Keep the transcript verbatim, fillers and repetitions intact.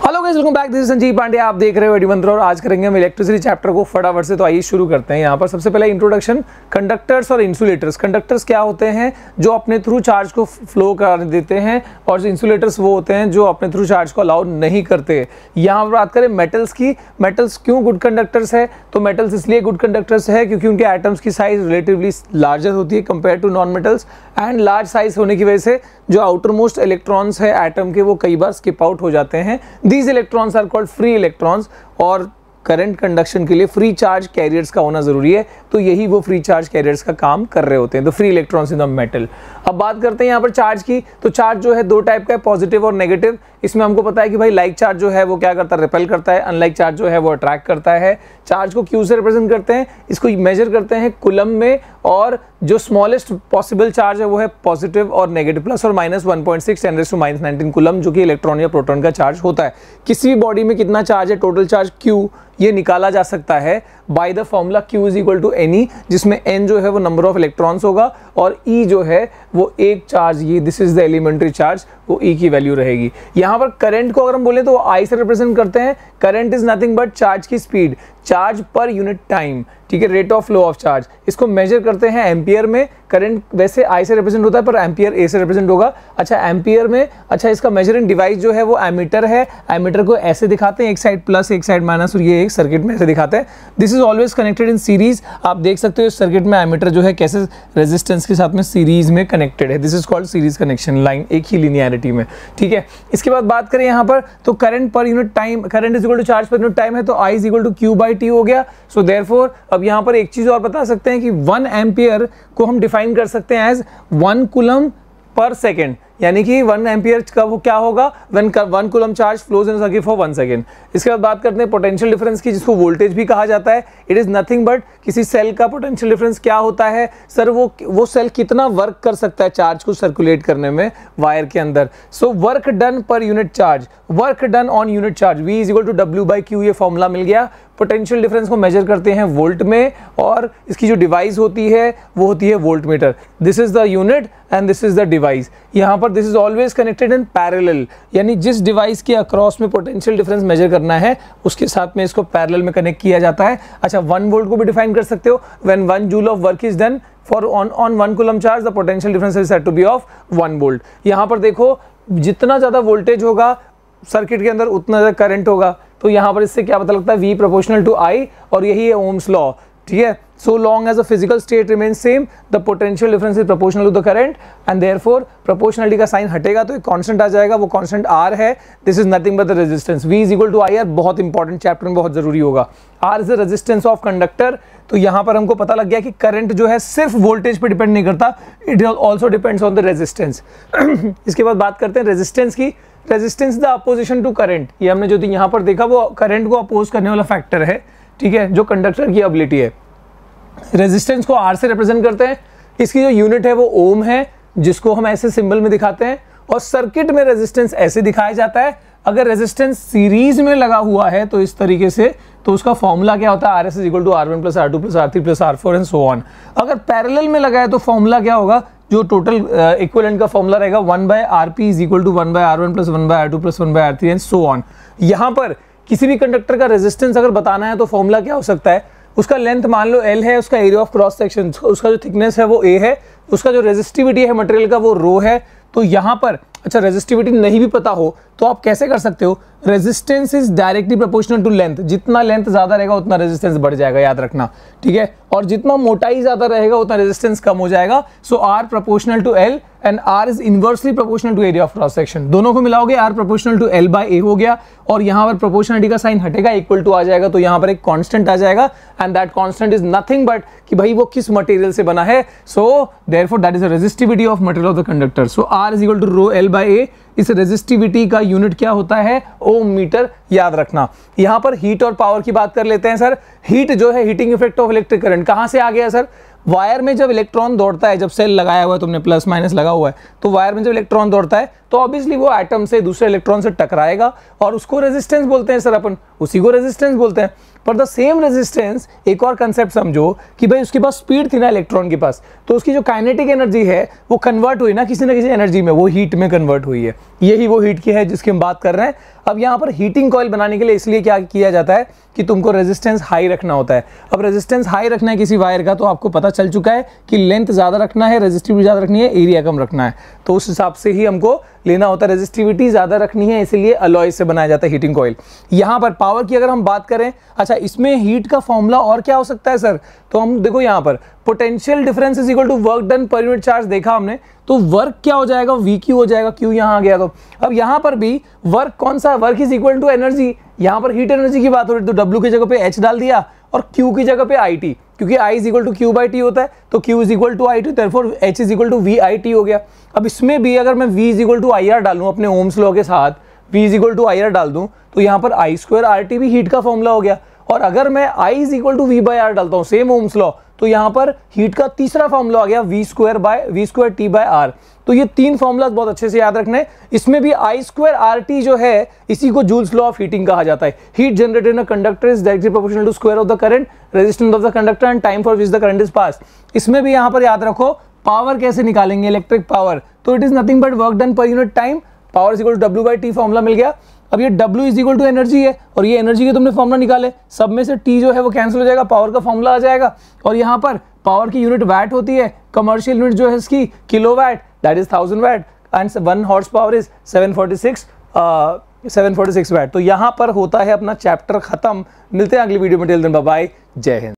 Hello guys, welcome back. This is Sanjeev Pandey. आप देख रहे हो एडी मंत्र और आज करेंगे हम इलेक्ट्रिसिटी चैप्टर को फटाफट से। तो आइए शुरू करते हैं। यहाँ पर सबसे पहले इंट्रोडक्शन, कंडक्टर्स और इंसुलेटर्स। कंडक्टर्स क्या होते हैं? जो अपने थ्रू चार्ज को फ्लो कर देते हैं, और इंसुलेटर्स वो होते हैं जो अपने थ्रू चार्ज को अलाउ नहीं करते। यहाँ पर बात करें मेटल्स की, मेटल्स क्यों गुड कंडक्टर्स है? तो मेटल्स इसलिए गुड कंडक्टर्स है क्योंकि उनके एटम्स की साइज रिलेटिवली लार्जर होती है compare to non metals, and large size होने की वजह से जो आउटर मोस्ट इलेक्ट्रॉन्स है एटम के, वो कई बार स्किप आउट हो जाते हैं। These electrons are called free electrons. और करंट कंडक्शन के लिए फ्री चार्ज कैरियर्स का होना जरूरी है, तो यही वो फ्री चार्ज कैरियर्स का काम कर रहे होते हैं, तो free electrons in the metal. अब बात करते हैं यहाँ पर चार्ज की। तो चार्ज जो है दो टाइप का है, पॉजिटिव और नेगेटिव। इसमें हमको पता है कि भाई लाइक चार्ज जो है वो क्या करता है, रिपेल करता है, अनलाइक चार्ज जो है वो अट्रैक्ट करता है। चार्ज को क्यू से रिप्रेजेंट करते हैं, इसको मेजर करते हैं कुलम में, और जो स्मॉलेस्ट पॉसिबल चार्ज है वो है पॉजिटिव और नेगेटिव, प्लस और minus one point six ten raise to minus nineteen coulomb, जो कि इलेक्ट्रॉन या प्रोटॉन का चार्ज होता है। किसी भी बॉडी में कितना चार्ज है, टोटल चार्ज क्यू, ये निकाला जा सकता है by the formula Q is equal to N E, जिसमें n जो है वो नंबर ऑफ इलेक्ट्रॉन्स होगा और E जो है वो एक चार्ज, ये this is the elementary charge, वो E की वैल्यू रहेगी। यहाँ पर करंट को अगर हम बोले तो I से रिप्रेजेंट करते हैं। Current is nothing but charge की speed, charge per unit time, ठीक है, rate of flow of charge. इसको मेजर करते हैं एम्पियर में। करंट वैसे I से रिप्रेजेंट होता है पर एम्पियर A से रिप्रेजेंट होगा। अच्छा एम्पियर में, अच्छा इसका मेजरिंग डिवाइस जो है वो एमीटर है। एमीटर को ऐसे दिखाते हैं, एक साइड प्लस एक साइड माइनस, और ये एक सर्किट में ऐसे दिखाते हैं। This is always connected in series. आप देख सकते हो इस सर्किट में एमीटर जो है कैसे रेजिस्टेंस के साथ में सीरीज में कनेक्टेड है। This is called series connection line, एक ही लिनियरिटी में, ठीक है। इसके बाद बात करें यहाँ पर, तो current per unit time, current is equal to charge per unit time है, तो I is equal to Q by T हो गया। सो देयरफॉर अब यहाँ पर एक चीज और बता सकते हैं कि वन एम्पियर को हम डिफाइन कर सकते हैं as one coulomb per second, यानी कि वन एम्पियर का वो क्या होगा, when one coulomb charge flows in circuit for one second. इसके बाद बात करते हैं पोटेंशियल डिफरेंस की, जिसको वोल्टेज भी कहा जाता है। इट इज नथिंग बट किसी सेल का पोटेंशियल डिफरेंस क्या होता है सर, वो वो सेल कितना वर्क कर सकता है चार्ज को सर्कुलेट करने में वायर के अंदर। So work done per unit charge, work done on unit charge, V is equal to W by Q, ये फॉर्मूला मिल गया। पोटेंशियल डिफरेंस को मेजर करते हैं वोल्ट में, और इसकी जो डिवाइस होती है वो होती है voltmeter. This is the unit and this is the device. यहाँ पर this is always connected in parallel, यानी जिस डिवाइस के अक्रॉस में पोटेंशियल डिफरेंस मेजर करना है उसके साथ में इसको पैरेलल में कनेक्ट किया जाता है। अच्छा वन वोल्ट को भी डिफाइन कर सकते हो, when one joule of work is done for on on one coulomb charge, the potential difference is said to be of one volt. यहाँ पर देखो जितना ज्यादा वोल्टेज होगा सर्किट के अंदर उतना ज्यादा करंट होगा। तो यहाँ पर इससे क्या पता लगता है, V प्रोपोर्शनल टू I, और यही है ओम्स लॉ, ठीक है। So long as a physical state remain same, the potential difference is proportional to the current, and therefore proportionality का साइन हटेगा तो एक कांस्टेंट आ जाएगा, वो कांस्टेंट R है। This is nothing but the resistance. V is equal to I R, बहुत important chapter में बहुत जरूरी होगा। R is the resistance of conductor. तो यहाँ पर हमको पता लग गया कि करंट जो है सिर्फ वोल्टेज पे डिपेंड नहीं करता, it also depends on the resistance. इसके बाद बात करते हैं रेजिस्टेंस की। Resistance the opposition to current, ये हमने जो यहाँ पर देखा वो करंट को अपोज करने वाला फैक्टर है, ठीक है, जो कंडक्टर की एबिलिटी है। रेजिस्टेंस को R से रिप्रेजेंट करते हैं। इसकी जो यूनिट है वो ओम है, जिसको हम ऐसे सिंबल में दिखाते हैं, और सर्किट में रेजिस्टेंस ऐसे दिखाया जाता है। अगर रेजिस्टेंस सीरीज में लगा हुआ है तो इस तरीके से, तो उसका फॉर्मूला क्या होता है, R S is equal to R one plus R two plus R three plus R four and so on. अगर पैरेलल में लगा है तो फॉर्मूला क्या होगा, जो टोटल इक्विवेलेंट का फॉर्मूला रहेगा, one by R P is equal to one by R one plus one by R two plus one by R three and so on. यहाँ पर किसी भी कंडक्टर का रेजिस्टेंस अगर बताना है तो फॉर्मूला क्या हो सकता है, उसका लेंथ मान लो L है, उसका एरिया ऑफ क्रॉस सेक्शन, उसका जो थिकनेस है वो A है, उसका जो रेजिस्टिविटी है मटेरियल का वो रो है। तो यहाँ पर अच्छा रेजिस्टिविटी नहीं भी पता हो तो आप कैसे कर सकते हो, resistance is directly proportional to length. जितना लेंथ ज्यादा रहेगा उतना रेजिस्टेंस बढ़ जाएगा, याद रखना, ठीक है, और जितना मोटाई ज्यादा रहेगा उतना रेजिस्टेंस कम हो जाएगा। So R proportional to L and R is inversely proportional to area of cross section. दोनों को मिलाओगे R proportional to L by A हो गया, और यहाँ पर प्रोपोर्शनलिटी का साइन हटेगा, इक्वल टू आ जाएगा, तो यहाँ पर एक कांस्टेंट आ जाएगा, and that constant is nothing but कि भाई वो किस मटेरियल से बना है। So therefore that is the resistivity of material of the conductor. So R is equal to rho L by A. इस रेजिस्टिविटी का यूनिट क्या होता है, ओम मीटर, याद रखना। यहाँ पर हीट और पावर की बात कर लेते हैं सर। हीट जो है heating effect of electric current कहाँ से आ गया सर, वायर में जब इलेक्ट्रॉन दौड़ता है, जब सेल लगाया हुआ है तुमने, प्लस माइनस लगा हुआ है, तो वायर में जब इलेक्ट्रॉन दौड़ता है तो ऑब्वियसली वो एटम से दूसरे इलेक्ट्रॉन से टकराएगा, और उसको रेजिस्टेंस बोलते हैं सर अपन। उसी को रेजिस्टेंस बोलते हैं। पर द सेम रेजिस्टेंस एक और कंसेप्ट समझो कि भाई उसके पास स्पीड थी ना इलेक्ट्रॉन के पास, तो उसकी जो काइनेटिक एनर्जी है वो कन्वर्ट हुई ना किसी ना किसी एनर्जी में, वो हीट में कन्वर्ट हुई है। यही वो हीट की है जिसकी हम बात कर रहे हैं। अब यहाँ पर हीटिंग कॉइल बनाने के लिए इसलिए क्या किया जाता है कि तुमको रेजिस्टेंस हाई रखना होता है। अब रेजिस्टेंस हाई रखना है किसी वायर का, तो आपको पता चल चुका है कि लेंथ ज़्यादा रखना है, रेजिस्टिविटी ज़्यादा रखनी है, एरिया कम रखना है, तो उस हिसाब से ही हमको लेना होता है। रेजिस्टिविटी ज़्यादा रखनी है, इसलिए अलॉय से बनाया जाता है हीटिंग कॉइल। यहाँ पर पावर की अगर हम बात करें, अच्छा इसमें हीट का फॉर्मूला और क्या हो सकता है सर, तो हम देखो यहाँ पर potential difference is equal to work done per unit charge देखा हमने, तो वर्क क्या हो जाएगा, वी क्यू हो जाएगा, क्यू यहाँ आ गया। तो अब यहाँ पर भी वर्क कौन सा, work is equal to energy, यहाँ पर हीट एनर्जी की बात हो रही है, तो डब्ल्यू की जगह पे एच डाल दिया और क्यू की जगह पे आई टी, क्योंकि I is equal to Q by T होता है, तो Q is equal to I T, therefore H is equal to V I T हो गया। अब इसमें भी अगर मैं V is equal to I R डालूं अपने ओम्स लॉ के साथ, V is equal to I R डाल दूं, तो यहाँ पर आई स्क्वायर आर टी भी हीट का फॉर्मूला हो गया। और अगर मैं I is equal to V by R डालता हूँ सेम ओम्स लॉ, तो यहाँ पर हीट का तीसरा फॉर्मूला आ गया V square by V square T by R. तो ये तीन फॉर्मूलाज बहुत अच्छे से याद रखने। इसमें भी आई स्क्वायर आर टी जो है इसी को जूल्स लॉ ऑफ हीटिंग कहा जाता है। Heat generated in a conductor is directly proportional to square of the current, resistance of the conductor and time for which the current is pass. इसमें भी यहाँ पर याद रखो पावर कैसे निकालेंगे, इलेक्ट्रिक पावर, तो it is nothing but work done per unit time, power is equal to W by T formula मिल गया। अब ये W is equal to energy है और ये एनर्जी के तुमने फॉर्मूला निकाले, सब में से T जो है वो कैंसिल हो जाएगा, पावर का फॉर्मूला आ जाएगा। और यहाँ पर पावर की यूनिट वैट होती है, कमर्शियल यूनिट जो है इसकी kilowatt, that is thousand watt, and one horsepower is seven forty six seven forty six watt. तो यहाँ पर होता है अपना चैप्टर खत्म। मिलते हैं अगली वीडियो में, टिल देन बाय बाय, जय हिंद।